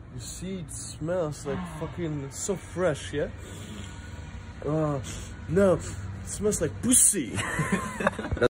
You see, it smells like fucking so fresh, yeah? No, it smells like pussy.